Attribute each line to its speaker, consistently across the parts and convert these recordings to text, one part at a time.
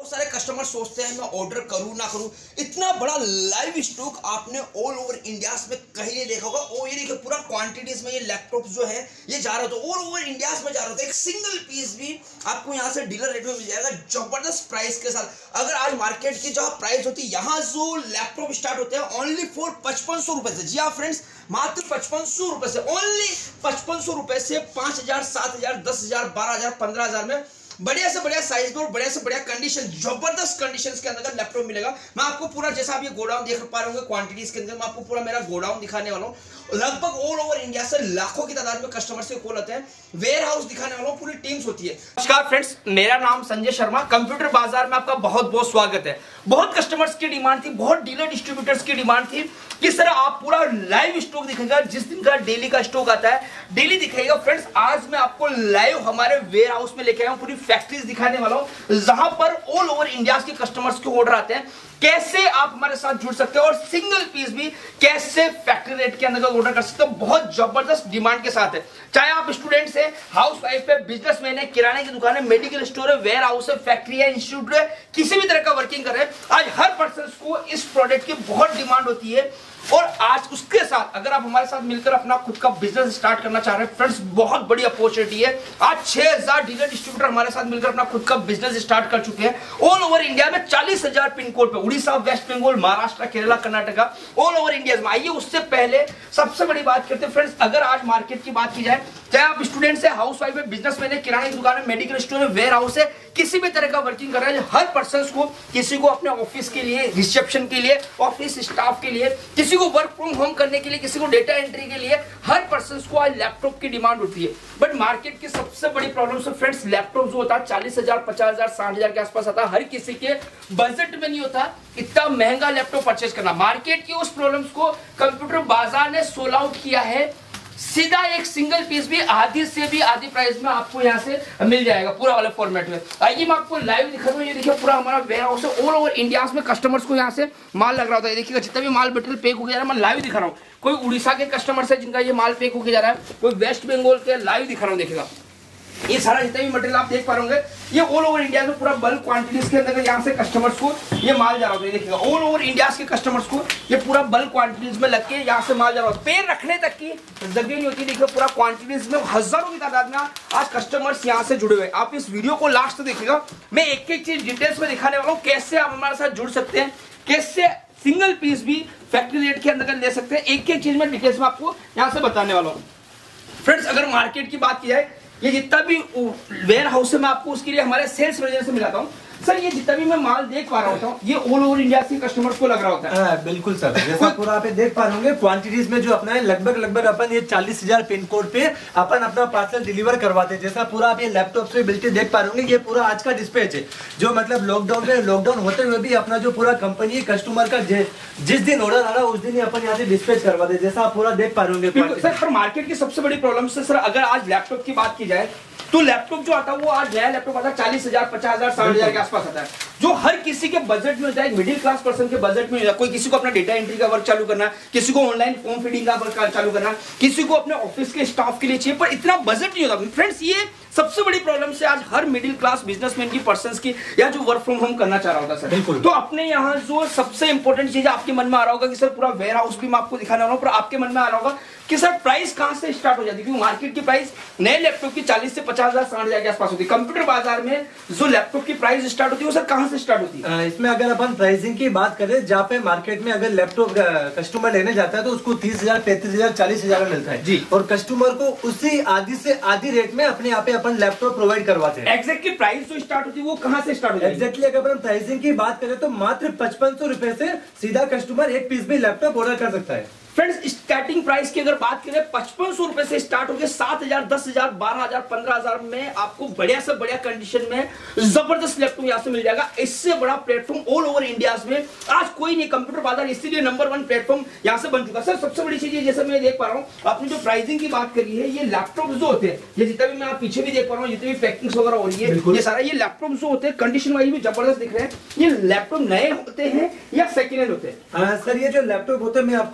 Speaker 1: बहुत सारे कस्टमर सोचते हैं मैं ऑर्डर करूं ना करूं। इतना बड़ा लाइव स्टॉक आपने ऑल ओवर इंडिया में कहीं नहीं देखा होगा। और ये देखिए पूरा क्वांटिटीज में ये लैपटॉप जो है ये जा रहा था, ऑल ओवर इंडिया में जा रहा था। एक सिंगल पीस भी आपको यहाँ से डीलर रेट में मिल जाएगा जबरदस्त प्राइस के साथ। अगर आज मार्केट की जहाँ प्राइस होती है, यहाँ जो लैपटॉप स्टार्ट होते हैं ओनली फॉर 5500 रुपए से। जी हाँ फ्रेंड्स, मात्र 5500 रुपए से, ओनली 5500 रुपए से 5000, 7000, 10000, 12000, 15000 में बढ़िया से बढ़िया साइज में और बढ़िया से बढ़िया कंडीशन, जबरदस्त कंडीशंस के अंदर लैपटॉप मिलेगा। मैं आपको पूरा, जैसा आप ये गोडाउन देख पा रहे होंगे क्वांटिटीज के अंदर, मैं आपको पूरा मेरा गोडाउन दिखाने वाला हूँ। लगभग ऑल ओवर इंडिया से लाखों की तादाद में कस्टमर से कॉल आते हैं, वेयर हाउस दिखाने वालों पूरी टीम्स होती है। नमस्कार फ्रेंड्स, मेरा नाम संजय शर्मा, कंप्यूटर बाजार में आपका बहुत बहुत स्वागत है। बहुत कस्टमर्स की डिमांड थी, बहुत डीलर डिस्ट्रीब्यूटर्स की डिमांड थी किस तरह आप पूरा लाइव स्टॉक दिखेगा। जिस दिन का डेली का स्टॉक आता है डेली दिखेगा। फ्रेंड्स आज मैं आपको लाइव हमारे वेयर हाउस में लेके आया हूं, पूरी फैक्ट्रीज दिखाने वाला हूं जहां पर ऑल ओवर इंडिया के कस्टमर्स के ऑर्डर आते हैं। कैसे आप हमारे साथ जुड़ सकते हो और सिंगल पीस भी कैसे फैक्ट्री रेट के अंदर ऑर्डर कर सकते हो, बहुत जबरदस्त डिमांड के साथ है। चाहे आप स्टूडेंट्स है, हाउस वाइफ है, बिजनेसमैन है, किराने की दुकान है, मेडिकल स्टोर है, वेयर हाउस है, फैक्ट्री है, इंस्टीट्यूट है, किसी भी तरह का वर्किंग कर रहे हैं, आज हर पर्सन को इस प्रोडक्ट की बहुत डिमांड होती है। और आज उसके साथ अगर आप हमारे साथ मिलकर अपना खुद का बिजनेस स्टार्ट करना चाह रहे हैं फ्रेंड्स, बहुत बड़ी अपॉर्चुनिटी है। आज 6000 डीलर डिस्ट्रीब्यूटर हमारे साथ मिलकर अपना खुद का बिजनेस स्टार्ट कर चुके हैं। ऑल ओवर इंडिया में 40000 पिन कोड पे, Orissa, West Bengal, Maharashtra, Kerala, Karnataka, all over India में। आइए उससे पहले सबसे बड़ी बात करते हैं फ्रेंड्स, अगर आज मार्केट की बात की जाए, चाहे आप स्टूडेंट्स है, हाउस वाइफ है, बिजनेसमैन है, किराने की दुकान है, मेडिकल स्टोर है, वेयर हाउस है, किसी भी तरह का वर्किंग कर रहे हैं, हर पर्सन को, किसी को अपने ऑफिस के लिए, रिसेप्शन के लिए, ऑफिस स्टाफ के लिए, किसी को वर्क फ्रॉम होम करने के लिए, किसी को डेटा एंट्री के लिए, हर पर्सन को आज लैपटॉप की डिमांड होती है। बट मार्केट की सबसे बड़ी प्रॉब्लम से फ्रेंड्स, लैपटॉप जो होता है 40000, 50000, 60000 के आसपास आता है। हर किसी के बजट में नहीं होता इतना महंगा लैपटॉप परचेज करना। मार्केट की उस प्रॉब्लम्स को कंप्यूटर बाजार ने सोल्व आउट किया है। सीधा एक सिंगल पीस भी आधी से भी आधी प्राइस में आपको यहाँ से मिल जाएगा पूरा वाले फॉर्मेट में। आइए मैं आपको लाइव दिखा रहा हूँ। ये देखिए पूरा हमारा वेयर हाउस है, ऑल ओवर इंडिया में कस्टमर्स को यहाँ से माल लग रहा होता है। देखिएगा जितना भी माल मटेरियल पैक हो गया, मैं लाइव दिखा रहा हूँ। कोई उड़ीसा के कस्टमर्स है जिनका ये माल पैक होकर जा रहा है, कोई वेस्ट बंगाल के, लाइव दिखा रहा हूँ। देखिएगा ये सारा जितना भी मटेरियल आप देख पा रहे होंगे, ये ऑल ओवर इंडिया में पूरा बल्क क्वांटिटीज के अंदर यहाँ से कस्टमर्स को ये माल जा रहा होता है। देखिएगा ऑल ओवर इंडिया के कस्टमर्स को ये पूरा बल्क क्वांटिटीज में लग के यहाँ से माल जा रहा होता है। पैर रखने तक की जगह नहीं होती। देखिए पूरा क्वांटिटीज में हजारों की तादाद में आज कस्टमर्स यहाँ से जुड़े हुए हैं। आप इस वीडियो को लास्ट तक देखिएगा, मैं एक एक चीज डिटेल्स में दिखाने वाला हूँ, कैसे आप हमारे साथ जुड़ सकते हैं, कैसे सिंगल पीस भी फैक्ट्री रेट के अंदर ले सकते हैं। एक एक चीज में डिटेल्स में आपको यहाँ से बताने वाला हूँ। फ्रेंड्स अगर मार्केट की बात की जाए, ये जितना भी वेयर हाउस है मैं आपको उसके लिए हमारे सेल्स मैनेजर से मिलाता हूँ। सर ये जितना भी मैं माल देख पा रहा होता हूँ, ये ऑल ओवर इंडिया के कस्टमर्स को लग रहा होता है।
Speaker 2: बिल्कुल सर, जैसा पूरा आप देख पा रहे होंगे क्वांटिटीज में जो अपना है, लगभग अपन ये 40000 पिन कोड पे अपन अपना पार्सल डिलीवर करवाते हैं। जैसा पूरा आप ये लैपटॉप से बिल्कुल देख पा रहे होंगे, ये पूरा आज का डिस्पैच है जो मतलब लॉकडाउन होते हुए भी अपना जो पूरा कंपनी कस्टमर का जिस दिन ऑर्डर आ रहा है उस दिन ही अपन यहाँ से डिस्पैच करवाते हैं, जैसा आप पूरा देख पा रहे होंगे।
Speaker 1: सर मार्केट की सबसे बड़ी प्रॉब्लम से सर, अगर आज लैपटॉप की बात की जाए तो लैपटॉप जो आता है वो आज नया लैपटॉप आता है 40000, 50000, 60000 के आसपास आता है, जो हर किसी के बजट में होता है। मिडिल क्लास पर्सन के बजट में होता है। कोई किसी को अपना डेटा एंट्री का वर्क चालू करना, किसी को ऑनलाइन फॉर्म फीडिंग का वर्क चालू करना, किसी को अपने ऑफिस के स्टाफ के लिए चाहिए, पर इतना बजट नहीं होता। फ्रेंड्स ये सबसे बड़ी प्रॉब्लम से आज हर मिडिल क्लास बिजनेसमैन की पर्सन की, या जो वर्क फ्रॉम होम करना चाह रहा होता है सर। तो अपने यहाँ जो सबसे इंपॉर्टेंट चीज आपके मन में आ रहा होगा कि सर पूरा वेयर हाउस भी मैं आपको दिखाने वाला हूँ, पर आपके मन में आ रहा होगा कि सर प्राइस कहां से स्टार्ट हो जाती है, क्योंकि मार्केट की प्राइस नए लैपटॉप की 40 से 50000, 60000 के आसपास होती है। कंप्यूटर बाजार में जो लैपटॉप की प्राइस स्टार्ट होती है वो सर कहां से स्टार्ट होती है?
Speaker 2: इसमें अगर अपन प्राइसिंग की बात करें, जहाँ पे मार्केट में अगर लैपटॉप कस्टमर लेने जाता है तो उसको 30000, 35000, 40000 में मिलता है जी, और कस्टमर को उसी आधी से आधी रेट में अपने यहाँ पे अपन लैपटॉप प्रोवाइड करवाते हैं।
Speaker 1: एग्जैक्टली प्राइस जो स्टार्ट होती है वो कहां से स्टार्ट होती है?
Speaker 2: एग्जैक्टली अगर अपन प्राइसिंग की बात करें तो मात्र 5500 रुपए से सीधा कस्टमर एक पीस भी लैपटॉप ऑर्डर कर सकता है।
Speaker 1: फ्रेंड्स स्टार्टिंग प्राइस की अगर बात करें 5500 रुपए से स्टार्ट होकर 7000, 10000, 12000, 15000 में आपको बढ़िया से बढ़िया कंडीशन में जबरदस्त लैपटॉप यहाँ से मिल जाएगा। इससे बड़ा प्लेटफॉर्म ऑल ओवर इंडिया में आज कोई नहीं। कंप्यूटर बाजार इसीलिए नंबर 1 प्लेटफॉर्म यहाँ से बन चुका। सर सबसे बड़ी चीज जैसे मैं देख पा रहा हूँ, आपने जो प्राइसिंग की बात करी है, ये लैपटॉप जो होते हैं, ये जितना भी मैं आप पीछे भी देख पा रहा हूँ, जितनी भी पैकिंग वगैरह हो रही है, ये सारा ये लैपटॉप जो होते हैं कंडीशन वाइज भी जबरदस्त दिख रहे हैं। ये लैपटॉप नए होते हैं या सेकेंड हैंड होते हैं?
Speaker 2: सर ये जो लैपटॉप होते हैं मैं आपको पहले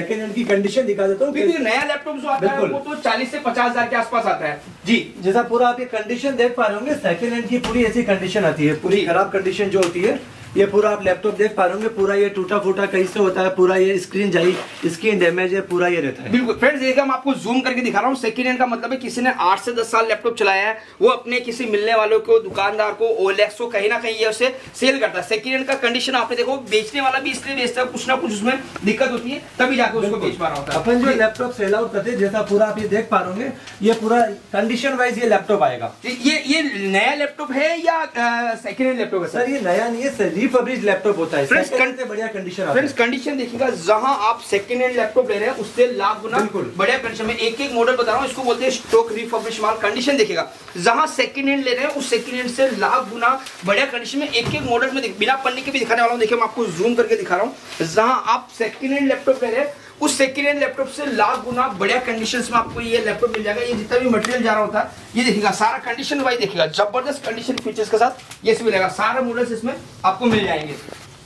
Speaker 2: सेकंड हैंड की कंडीशन दिखा देता हूँ।
Speaker 3: क्योंकि नया लैपटॉप जो आता है वो तो 40 से 50 हजार के आसपास आता है जी।
Speaker 2: जैसा पूरा आप ये कंडीशन देख पा रहे होंगे, सेकंड हैंड की पूरी ऐसी कंडीशन आती है, पूरी खराब कंडीशन जो होती है। ये पूरा आप लैपटॉप देख पा रहे होंगे, पूरा ये टूटा फूटा कहीं से होता है, पूरा ये स्क्रीन जाई, स्क्रीन डैमेज है, पूरा ये रहता है।
Speaker 3: बिल्कुल फ्रेंड्स, देखिए मैं आपको जूम करके दिखा रहा हूँ। सेकंड हैंड का मतलब है किसी ने 8 से 10 साल लैपटॉप चलाया है, वो अपने किसी मिलने वालों को, दुकानदार को, ओएलएक्स को कहीं ना कहीं ये उसे सेल करता है। सेकंड हैंड का कंडीशन आपने देखो, बेचने वाला भी इसलिए बेचता है, कुछ ना कुछ उसमें दिक्कत होती है, तभी जाकर उसको बेच पा रहा होता है।
Speaker 2: अपन जो लैपटॉप सेल आउट करते हैं, जैसा पूरा आप ये देख पा रहे होंगे, ये पूरा कंडीशन वाइज ये लैपटॉप आएगा।
Speaker 3: ये नया लैपटॉप है या सेकंड हैंड लैपटॉप है?
Speaker 2: सर ये नया नहीं है, रिफर्बिश्ड लैपटॉप होता है। बढ़िया कंडीशन।
Speaker 3: फ्रेंड्स कंडीशन देखिएगा, जहां आप सेकंड हैंड लैपटॉप ले रहे हैं उससे लाख गुना बढ़िया कंडीशन में। एक मॉडल बता रहा हूं, इसको बोलते हैं स्टॉक रिफर्बिश्ड माल। कंडीशन देखिएगा, जहां सेकंड हैंड ले रहे हैं उस सेकंड हैंड से लाख गुना बढ़िया कंडीशन में एक मॉडल में बिना पन्ने के भी दिखाने वाला हूं। देखिए मैं आपको जूम करके दिखा रहा हूं, जहां आप सेकंड हैंड लैपटॉप ले रहे हैं उस सेकंड हैंड लैपटॉप से लाख गुना बढ़िया कंडीशंस में आपको ये लैपटॉप मिल जाएगा। ये जितना भी मटेरियल जा रहा होता है, ये देखिएगा सारा कंडीशन वाइज देखिएगा, जबरदस्त कंडीशन फीचर्स के साथ ये मिलेगा। सारे मॉडल्स इसमें आपको मिल जाएंगे।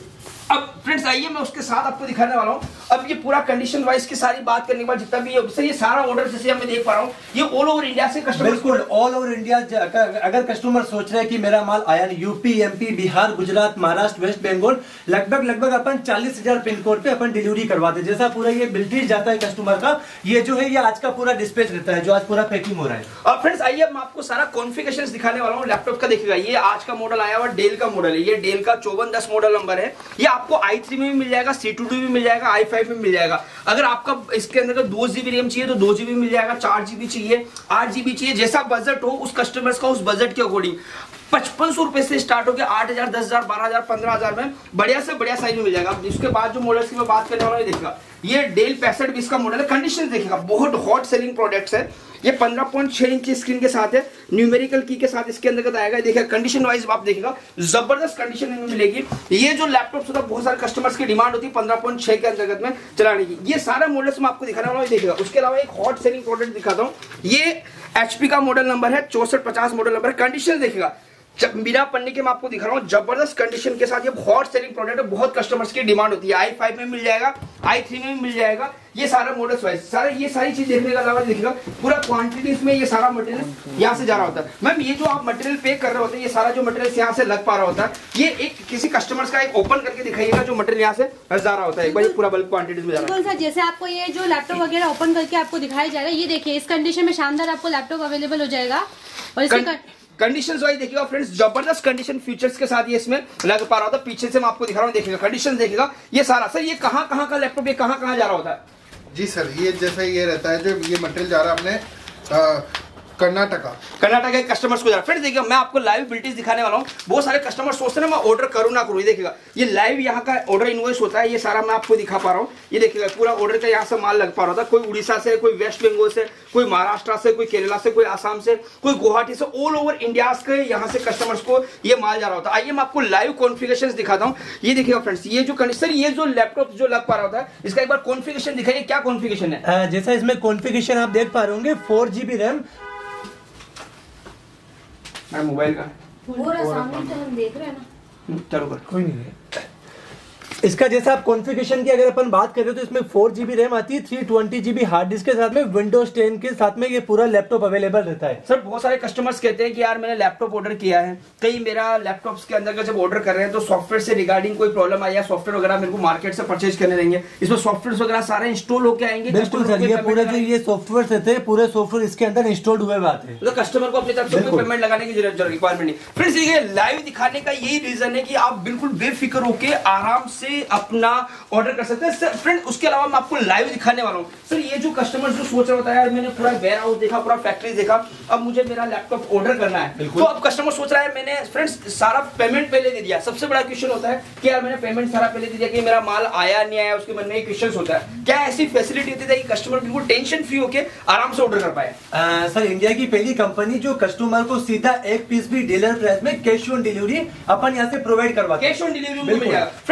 Speaker 3: अब फ्रेंड्स आइए मैं उसके साथ आपको दिखाने वाला हूं। अब ये पूरा कंडीशन वाइज की सारी बात करने के बाद जितना भी ये सारा ऑर्डर जैसे मैं देख पा रहा हूं, ये ऑल ओवर इंडिया से कस्टमर,
Speaker 2: बिल्कुल ऑल ओवर इंडिया। अगर कस्टमर सोच रहे हैं कि मेरा माल आया नहीं, UP, MP, Bihar, Gujarat, Maharashtra, West Bengal, लगभग अपन 40,000 पिन कोड पे अपन डिलीवरी करवाते हैं। जैसा पूरा ये बिल्टेज जाता है कस्टमर का, ये जो है ये आज का पूरा डिस्पैच रहता है, जो आज पूरा पैकिंग हो रहा है।
Speaker 3: और फ्रेंड्स आइए मैं आपको सारा कॉन्फ़िगरेशंस दिखाने वाला हूं लैपटॉप का। देखिएगा ये आज का मॉडल आया हुआ डेल का मॉडल है, ये डेल का 5410 मॉडल नंबर है। ये आपको i3 में मिल जाएगा, C2 भी मिल जाएगा, i5 में मिल जाएगा। अगर आपका इसके अंदर 2 GB रैम चाहिए तो 2 GB मिल जाएगा, 4 GB चाहिए, 8 GB चाहिए, जैसा बजट हो उस कस्टमर्स का, उस बजट के अकॉर्डिंग 5500 रुपए से स्टार्ट होकर 8000, 10000, 12000, 15000 में बढ़िया से बढ़िया साइज में मिल जाएगा। उसके बाद जो मॉडल्स की मैं बात करने वाला हूं, देखिएगा ये डेल 6520 का मॉडल है। कंडीशन देखिएगा, बहुत हॉट सेलिंग प्रोडक्ट्स है। ये 15.6 इंच स्क्रीन के साथ है, न्यूमेरिकल की के साथ इसके अंदर आएगा। देखिए कंडीशन वाइज आप देखिएगा, जबरदस्त कंडीशन में मिलेगी। ये जो लैपटॉप होता है बहुत सारे कस्टमर्स की डिमांड होती है 15.6 के अंतर्गत में चलाने की। ये सारे मॉडल्स मैं आपको दिखाने वाला हूं, देखिएगा। उसके अलावा एक हॉट सेलिंग प्रोडक्ट दिखाता हूं, ये HP का मॉडल नंबर है, 6450 मॉडल नंबर। कंडीशन देखिएगा, बिना पन्ने के मैं आपको दिखा रहा हूं, जबरदस्त कंडीशन के साथ। ये हॉट सेलिंग प्रोडक्ट है, बहुत कस्टमर्स की डिमांड होती है। i5 में मिल जाएगा, i3 में मिल जाएगा। ये सारा मॉडल्स वाइज सारे ये सारी चीज देखने का अलावा देखिएगा पूरा क्वांटिटीज में ये सारा मटेरियल यहाँ से जा रहा होता है। मैम ये जो आप मटेरियल पे कर रहे होते हैं, ये सारा जो मटेरियल यहाँ से लग पा रहा होता है, ये एक किसी कस्टमर्स का एक ओपन करके दिखाइएगा जो मटेरियल यहाँ से जा रहा होता है। एक बार पूरा बल्क क्वांटिटीज में जा रहा है।
Speaker 4: सर जैसे आपको ये जो लैपटॉप वगैरह ओपन करके आपको दिखाया जाएगा, ये देखिए इस कंडीशन में शानदार आपको लैपटॉप अवेलेबल हो जाएगा। और इसकी
Speaker 3: कंडीशंस वाइज देखिएगा फ्रेंड्स, जबरदस्त कंडीशन फीचर्स के साथ ये इसमें लग पा रहा होता है। पीछे से मैं आपको दिखा रहा हूँ, देखिएगा कंडीशन देखिएगा ये सारा। सर ये कहाँ का लैपटॉप, ये कहाँ जा रहा होता है?
Speaker 5: जी सर, ये जैसा ये रहता है, जो ये मटेरियल जा रहा है अपने कर्नाटका
Speaker 3: के कस्टमर्स को जा रहा है। फ्रेंड्स देखिएगा मैं आपको लाइव बिल्टीज दिखाने वाला हूँ। बहुत सारे कस्टमर सोचते हैं ना मैं ऑर्डर करूँ ना करूँ, ये देखिएगा ये लाइव यहाँ का ऑर्डर इनवॉइस होता है, ये सारा मैं आपको दिखा पा रहा हूँ। ये देखिएगा पूरा ऑर्डर का यहाँ से माल लग पा रहा था, कोई उड़ीसा से, कोई वेस्ट बंगाल से, कोई महाराष्ट्र से, कोई केरला से, कोई आसाम से, कोई गुवाहाटी से, ऑल ओवर इंडिया के यहाँ से कस्टमर्स को ये माल जा रहा होता है। आइए मैं आपको लाइव कॉन्फ़िगरेशन दिखाता हूँ। ये देखिएगा फ्रेंड्स, ये जो कंडीशन, ये जो लैपटॉप जो लग पा रहा होता है, इसका एक बार कॉन्फ़िगरेशन दिखाइए, क्या कॉन्फ़िगरेशन है?
Speaker 2: जैसा इसमें कॉन्फ़िगरेशन आप देख पा रहे होंगे, 4 GB रैम।
Speaker 3: मोबाइल का
Speaker 4: पूरा सामने तो हम देख रहे हैं ना,
Speaker 3: चलो
Speaker 2: कोई नहीं है। इसका जैसा आप कॉन्फ़िगरेशन की अगर अपन बात करें तो इसमें 4 GB रैम आती है, 320 GB हार्ड डिस्क के साथ में, विंडोज 10 के साथ में ये पूरा लैपटॉप अवेलेबल रहता है।
Speaker 3: सर बहुत सारे कस्टमर्स कहते हैं कि यार मैंने लैपटॉप ऑर्डर किया है, कई मेरा लैपटॉप्स के अंदर का जब ऑर्डर कर रहे हैं तो सॉफ्टवेयर से रिगार्डिंग कोई प्रॉब्लम आई, या सॉफ्टवेयर वगैरह मेरे को मार्केट से परचेज करने देंगे, इसमें सॉफ्टवेयर वगैरह सारे इंस्टॉल होकर आएंगे।
Speaker 2: बिल्कुल सर, ये पूरे जो ये सॉफ्टवेयर रहते हैं, पूरे सॉफ्टवेयर इसके अंदर इंस्टॉल्ड हुए आते हैं,
Speaker 3: तो कस्टमर को अपनी तरफ से कोई पेमेंट लगाने की रिक्वायरमेंट नहीं। फ्रेंड्स ये लाइव दिखाने का यही रीजन है कि आप बिल्कुल बेफिक्र होकर आराम से अपना ऑर्डर कर सकते हैं। फ्रेंड उसके अलावा मैं आपको लाइव दिखाने वाला हूं। सर ये जो कस्टमर जो सोच रहा होता है यार मैंने पूरा वेयर हाउस देखा, पूरा फैक्ट्री देखा, अब मुझे मेरा लैपटॉप ऑर्डर करना है, तो अब कस्टमर सोच रहा है मैंने फ्रेंड्स सारा पेमेंट पहले दे दिया। सबसे बड़ा क्वेश्चन होता है कि यार मैंने पेमेंट सारा पहले दे दिया कि मेरा माल आया नहीं आया, उसके मन में क्वेश्चन होता है। क्या ऐसी फैसिलिटी होती है कि कस्टमर बिल्कुल टेंशन फ्री होकर आराम से ऑर्डर कर पाए?
Speaker 2: सर इंडिया की पहली कंपनी जो कस्टमर को सीधा एक पीस भी डीलर प्राइस में कैश ऑन डिलीवरी अपन यहाँ से प्रोवाइड करवाते हैं।
Speaker 3: कैश ऑन डिलीवरी मिल जाएगा। फ्रेंड्स आज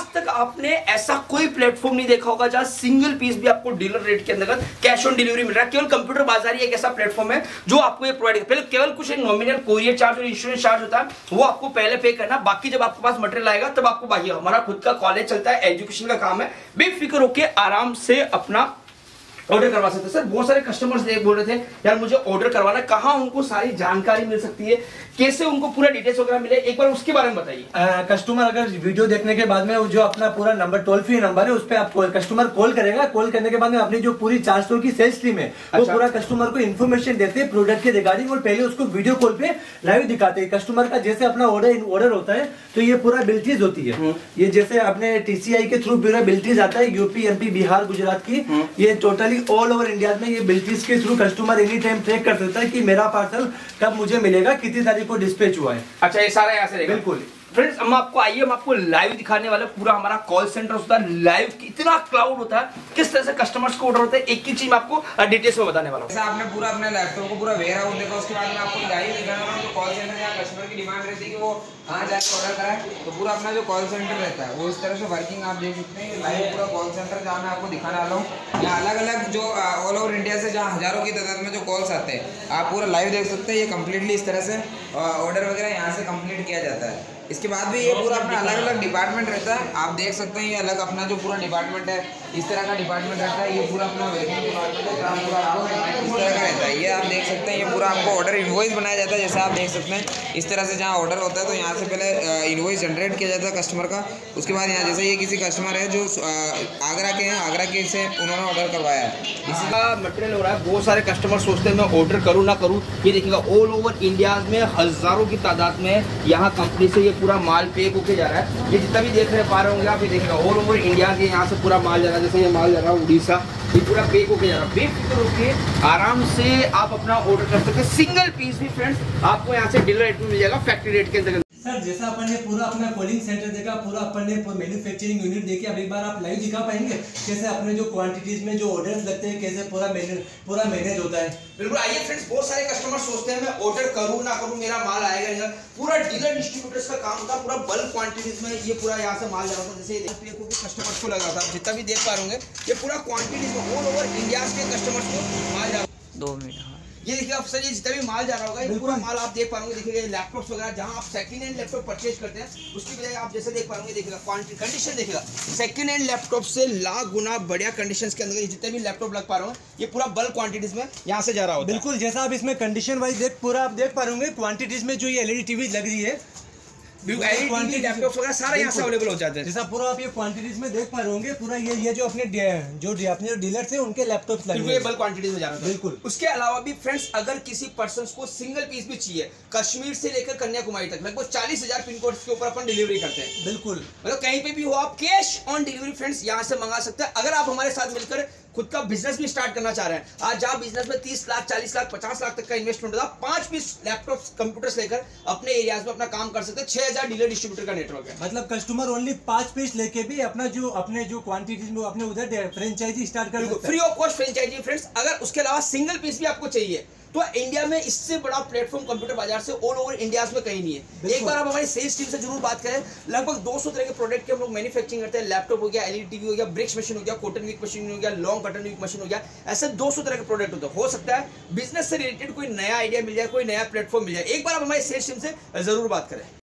Speaker 3: तक आपने ऐसा कोई प्लेटफॉर्म नहीं देखा होगा जहां सिंगल पीस भी आपको डीलर रेट के अंतर्गत कैश ऑन डिलीवरी मिल रहा है। केवल कंप्यूटर बाजार ही एक ऐसा प्लेटफॉर्म है जो आपको ये प्रोवाइड पहले केवल कुछ एक नॉमिनल कोरियर चार्ज और इंश्योरेंस चार्ज होता है, वो आपको पहले पे करना, बाकी जब आपके पास मटेरियल आएगा तब आपको बाकी। हमारा खुद का कॉलेज चलता है, एजुकेशन का काम है, बेफिक्र होकर आराम से अपना ऑर्डर करवा सकते हैं। सर बहुत सारे कस्टमर्स बोल रहे थे यार मुझे ऑर्डर करवाना, कहाँ उनको सारी जानकारी मिल सकती है, कैसे उनको पूरा डिटेल्स वगैरह मिले, एक बार उसके बारे में बताइए।
Speaker 2: कस्टमर अगर वीडियो देखने के बाद में जो अपना पूरा नंबर टोल फ्री नंबर है उस पर आप कस्टमर कॉल करेगा, कॉल करने के बाद में अपनी जो पूरी 400 की सेल्स टीम है वो पूरा कस्टमर को इन्फॉर्मेशन देते हैं प्रोडक्ट के रिगार्डिंग, और पहले उसको वीडियो कॉल पे लाइव दिखाते हैं कस्टमर का। जैसे अपना ऑर्डर होता है तो ये पूरा बिल्टीज होती है, ये जैसे अपने TCI के थ्रू पूरा बिल्टीज आता है, यूपी MP बिहार गुजरात की, ये टोटली ऑल ओवर इंडिया में ये बिल्टीज के through customer any time track कर सकता है कि मेरा पार्सल कब मुझे मिलेगा, कितनी तारीख को डिस्पैच हुआ है।
Speaker 3: अच्छा ये सारा यहाँ से रहेगा।
Speaker 2: बिल्कुल
Speaker 3: फ्रेंड्स हम आपको लाइव दिखाने वाले, पूरा हमारा कॉल सेंटर होता है लाइव, इतना क्लाउड होता है, किस तरह से कस्टमर्स को ऑर्डर होता है, एक ही चीज मैं आपको डिटेल्स में बताने वाला हूँ।
Speaker 6: जैसे आपने पूरा अपने लैपटॉप को पूरा वेयर हाउस देखा, उसके बाद में आपको लाइव दिखाना होगा तो कॉल सेंटर जहाँ कस्टमर की डिमांड रहती है कि वो कहाँ जाकर ऑर्डर कराए, तो पूरा अपना जो कॉल सेंटर रहता है वो इस तरह से वर्किंग आप देख सकते हैं। लाइव पूरा कॉल सेंटर जहाँ मैं आपको दिखाने वाला हूँ, यहाँ अलग अलग जो ऑल ओवर इंडिया से जहाँ हजारों की तादाद में जो कॉल्स आते हैं आप पूरा लाइव देख सकते हैं। ये कम्प्लीटली इस तरह से ऑर्डर वगैरह यहाँ से कंप्लीट किया जाता है। इसके बाद भी ये पूरा अपना अलग अलग डिपार्टमेंट रहता है, आप देख सकते हैं ये अलग अपना जो पूरा डिपार्टमेंट है इस तरह का डिपार्टमेंट रहता है। ये पूरा अपना वेटिंग डिपार्टमेंट है जहाँ पूरा आपको इस तरह का रहता है। ये आप देख सकते हैं ये पूरा आपको ऑर्डर इनवॉइस बनाया जाता है, जैसे आप देख सकते हैं इस तरह से जहाँ ऑर्डर होता है तो यहाँ से पहले इनवॉइस जनरेट किया जाता है कस्टमर का। उसके बाद यहाँ जैसे ये किसी कस्टमर है जो आगरा के हैं, आगरा के से उन्होंने ऑर्डर करवाया है,
Speaker 3: इसी का मटेरियल हो रहा है। बहुत सारे कस्टमर सोचते हैं मैं ऑर्डर करूँ ना करूँ, ये देखिएगा ऑल ओवर इंडिया में हजारों की तादाद में यहाँ कंपनी से ये पूरा माल पे होके जा रहा है। ये जितना भी देख रहे पा रहे होंगे आप, ये देखिएगा ऑल ओवर इंडिया के यहाँ से पूरा माल जा रहा है। जैसे ये माल जा रहा है उड़ीसा, ये पूरा पे होके जा रहा है। बेफिक्र होके आराम से आप अपना ऑर्डर कर सकते हैं। सिंगल पीस भी फ्रेंड्स आपको यहाँ से डीलर रेट में मिल जाएगा, फैक्ट्री रेट के अंतर्गत।
Speaker 2: सर जैसा अपन ने पूरा अपना कोडिंग सेंटर देखा, पूरा अपन ने मैन्युफैक्चरिंग यूनिट देखी, अब एक बार आप लाइव दिखा पाएंगे कैसे अपने जो क्वांटिटीज में जो ऑर्डर्स लगते हैं कैसे पूरा मैनेज होता है।
Speaker 1: बिल्कुल आइए फ्रेंड्स, बहुत सारे कस्टमर सोचते हैं मैं ऑर्डर करूं ना करूं मेरा माल आएगा नहीं, पूरा डीलर डिस्ट्रीब्यूटर्स का काम होता है, पूरा बल्क क्वांटिटीज में ये पूरा यहाँ से माल जा रहा था। जैसे कस्टमर्स को लगा था, जितना भी देख पा रहे होंगे ये पूरा क्वांटिटीज में ऑल ओवर इंडिया के कस्टमर्स को माल जा रहा है। 2 मिनट ये देखिए आप सर, ये जितना भी माल जा रहा होगा ये पूरा माल आप देख पाएंगे। देखिए लैपटॉप्स वगैरह जहां आप सेकंड हैंड लैपटॉप परचेज करते हैं उसकी बजाय आप जैसे देख पाएंगे, देखिएगा क्वांटिटी कंडीशन देखिएगा सेकंड हैंड लैपटॉप से लाख गुना बढ़िया कंडीशंस के अंदर जितने भी लैपटॉप लग पा रहे हैं ये पूरा बल्क क्वांटिटीज में यहाँ से जा रहा होता है।
Speaker 2: बिल्कुल जैसा आप इसमें कंडीशन वाइज पूरा आप देख पा रहे होंगे क्वांटिटीज में जो ये LED टीवी लग रही है,
Speaker 1: लैपटॉप वगैरह सारा यहाँ से अवेलेबल हो जाते हैं।
Speaker 2: जैसा पूरा आप ये क्वांटिटीज में देख पा रहे होंगे, पूरा ये जो अपने जो डीलर थे उनके लैपटॉप्स लगे
Speaker 1: बिल्कुल बल्क क्वांटिटीज में जा रहा है।
Speaker 2: बिल्कुल।
Speaker 1: उसके अलावा भी फ्रेंड्स अगर किसी पर्सन को सिंगल पीस भी चाहिए, कश्मीर से लेकर कन्याकुमारी तक लगभग 40,000 पिन कोड के ऊपर अपन डिलीवरी करते हैं।
Speaker 2: बिल्कुल
Speaker 1: मतलब कहीं पे भी हो आप कैश ऑन डिलीवरी फ्रेंड्स यहाँ से मंगा सकते हैं। अगर आप हमारे साथ मिलकर खुद का बिजनेस भी स्टार्ट करना चाह रहे हैं, आज आप बिजनेस में 30 लाख 40 लाख 50 लाख तक का इन्वेस्टमेंट होता है, 5 पीस लैपटॉप कंप्यूटर्स लेकर अपने एरियाज में अपना काम कर सकते हैं। 6000 डीलर डिस्ट्रीब्यूटर का नेटवर्क है।
Speaker 2: मतलब कस्टमर ओनली 5 पीस लेके भी अपने जो क्वांटिटीज में अपने उधर फ्रेंचाइजी स्टार्ट कर सकते हैं,
Speaker 1: free of cost franchisee friends. अगर उसके अलावा सिंगल पीस भी आपको चाहिए तो इंडिया में इससे बड़ा प्लेटफॉर्म कंप्यूटर बाजार से ऑल ओवर इंडिया में कहीं नहीं है। एक बार आप हमारी सेल्स टीम से जरूर बात करें, लगभग 200 तरह के प्रोडक्ट के हम लोग मैन्युफैक्चरिंग करते हैं। लैपटॉप हो गया, LED टीवी हो गया, ब्रिक्स मशीन हो गया, कॉटन विक मशीन हो गया, लॉन्ग कॉटन विक मशीन हो गया, ऐसे 200 तरह के प्रोडक्ट होते हैं। हो सकता है बिजनेस से रिलेटेड कोई नया आइडिया मिल जाए, कोई नया प्लेटफॉर्म मिल जाए। एक बार आप हमारी सेल्स टीम से जरूर बात करें।